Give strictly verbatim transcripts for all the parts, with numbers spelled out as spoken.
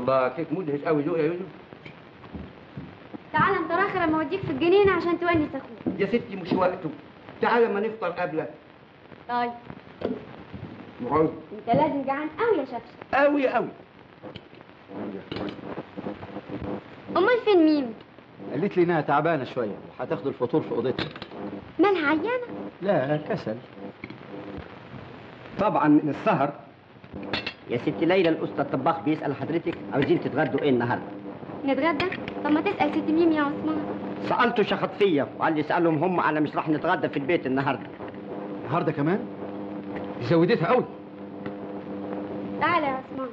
الله كيف مدهش قوي ذوق يا يوسف. تعال انت راخر اما اوديك في الجنينه عشان تونس اخوك. يا ستي مش وقته، تعال اما نفطر قبلك. طيب نقعد. انت لازم جعان قوي يا شفشف. قوي قوي. امال فين ميمي؟ قالت لي انها تعبانه شويه وهتاخد الفطور في اوضتها. مالها عيانه؟ لا كسل. طبعا من السهر. يا ست ليلى الاستاذ الطباخ بيسال حضرتك عاوزين تتغدوا ايه النهارده؟ نتغدى؟ طب ما تسال ست ميمي يا عثمان. سالته شخط فيا وقال لي اسالهم هم، انا مش راح نتغدى في البيت النهارده. النهارده كمان؟ دي زودتها قوي. تعالى يا عثمان.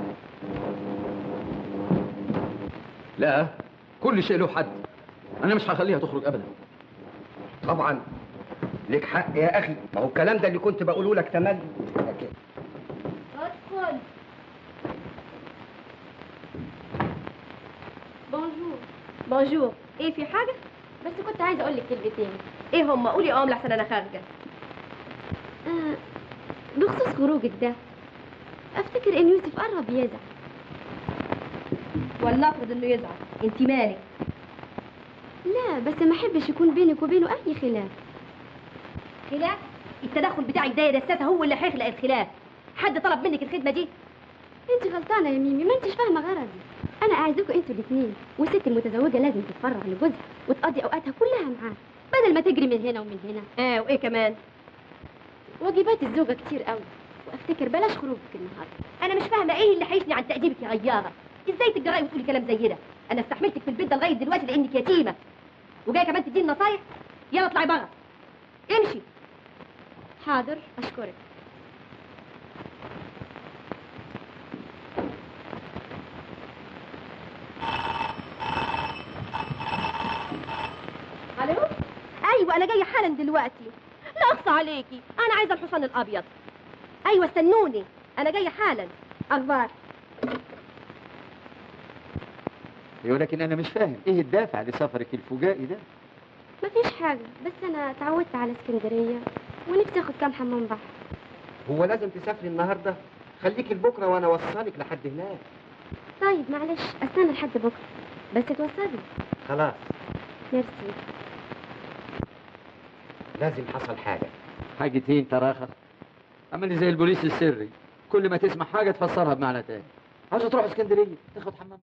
لا كل شيء له حد، انا مش هخليها تخرج ابدا. طبعا لك حق يا اخي، ما هو الكلام ده اللي كنت بقوله لك تملي. ادخل. بونجور. بونجور. ايه في حاجه؟ بس كنت عايزه اقول لك كلمتين. ايه هم؟ قولي اه لحسن انا خارجه. آه بخصوص خروجك ده، افتكر ان يوسف قرب يزعل. ولا افرض انه يزعل، انت مالك؟ لا بس ما احبش يكون بينك وبينه اي خلاف. خلاف؟ التدخل بتاعك ده يا دساسه هو اللي هيخلق الخلاف. حد طلب منك الخدمه دي؟ انت غلطانه يا ميمي، ما انتش فاهمه غرضي. انا اعزكوا انتوا الاثنين، والست المتزوجه لازم تتفرغ لجوزها وتقضي اوقاتها كلها معاه بدل ما تجري من هنا ومن هنا. اه وايه كمان؟ واجبات الزوجه كتير قوي، وافتكر بلاش خروجك النهارده. انا مش فاهمه ايه اللي هيثني عن تأديبك يا غياره. ازاي تجرأي وتقولي كلام زي ده؟ انا استحملتك في البيت ده لغايه دلوقتي لانك يتيمه، وجايه كمان تديني نصايح؟ يلا اطلعي بره. امشي. حاضر اشكرك. الو؟ ايوه انا جايه حالا دلوقتي. لا اخصى عليكي، انا عايزه الحصان الابيض. ايوه استنوني انا جايه حالا. اخبار؟ ايوه لكن انا مش فاهم ايه الدافع لسفرك الفجائي ده؟ مفيش حاجه، بس انا اتعودت على اسكندريه ونفسي اخد كام حمام بحر. هو لازم تسافري النهارده؟ خليكي لبكره وانا اوصلك لحد هناك. طيب معلش استنى لحد بكره، بس توصلني. خلاص. ميرسي. لازم حصل حاجه. حاجة ايه انت راخر؟ عملي زي البوليس السري، كل ما تسمع حاجه تفسرها بمعنى تاني. عاوزه تروح اسكندريه تاخد حمام